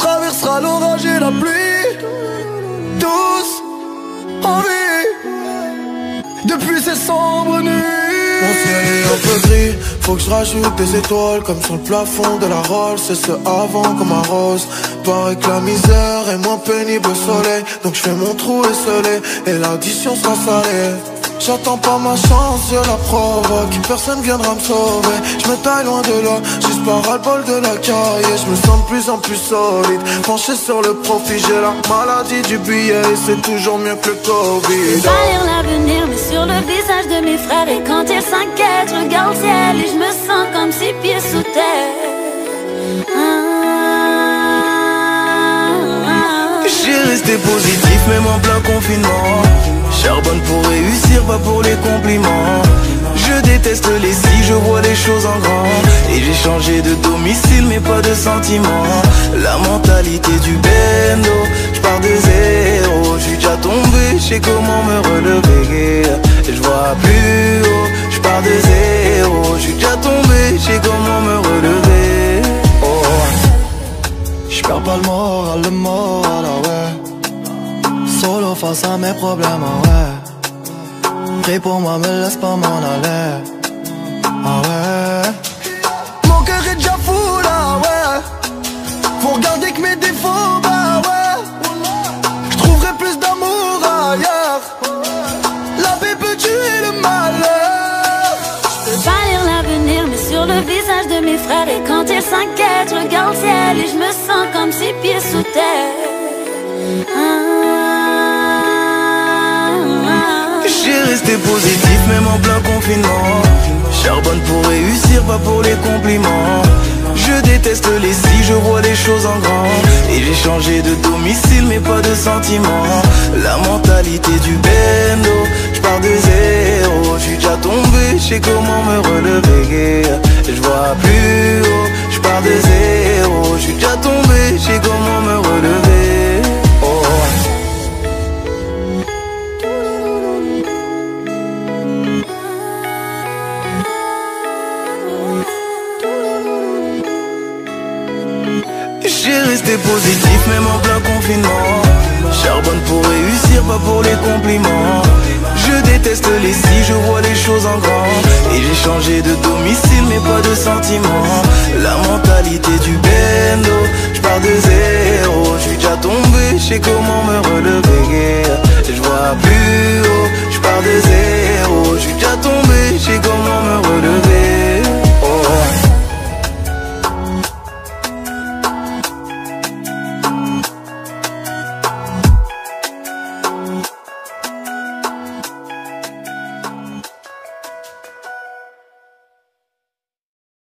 traversera l'orage et la pluie, tous en vie, depuis ces sombres nuits. Mon ciel est un peu gris, faut que je rajoute des étoiles comme sur le plafond de la Rolls. C'est ce avant comme un rose. Paraît que la misère est moins pénible au soleil, donc je fais mon trou esselé et l'addition sera salée. J'attends pas ma chance, je la provoque. Personne viendra me sauver, je me taille loin de là, juste par ras-le-bol de la caille. Je me sens de plus en plus solide, penché sur le profit. J'ai la maladie du billet et c'est toujours mieux que le Covid. Pas lire l'avenir mais sur le visage de mes frères. Et quand ils s'inquiètent, je regarde le ciel et je me sens comme 6 pieds sous terre. J'ai resté positif même en plein confinement. Charbonne pour réussir, pas pour les compliments. Je déteste les si, je vois les choses en grand. Et j'ai changé de domicile mais pas de sentiments. La mentalité du bendo, je pars de zéro. Je suis déjà tombé, je sais comment me relever. Je vois plus haut, je pars de zéro. Je suis déjà tombé, je sais comment me relever. Oh. Je perds pas le moral, ah ouais. Solo face à mes problèmes, ah ouais. Prie pour moi, me laisse pas m'en aller, ah ouais. Mon cœur est déjà fou là, ouais. Faut regarder que mes défauts, bah ouais. Je trouverai plus d'amour ailleurs. La paix peut tuer le malheur. Je peux pas lire l'avenir mais sur le visage de mes frères. Et quand ils s'inquiètent, je regarde le ciel et je me sens comme 6 pieds sous terre. J'ai resté positif même en plein confinement. Charbonne pour réussir, pas pour les compliments. Je déteste les si, je vois les choses en grand. Et j'ai changé de domicile mais pas de sentiments. La mentalité du bendo, je pars de zéro. Je suis déjà tombé, je sais comment me relever. Je vois plus haut, je pars de zéro. Je suis déjà tombé, je sais comment me relever. Oh. J'ai resté positif même en plein confinement. Charbonne pour réussir, pas pour les compliments. Je déteste les si, je vois les choses en grand. Et j'ai changé de domicile mais pas de sentiments. La mentalité du bendo, je pars de zéro. Je suis déjà tombé, je sais comment me relever. Je vois plus haut, je pars de zéro. Je suis déjà tombé, je sais comment me relever.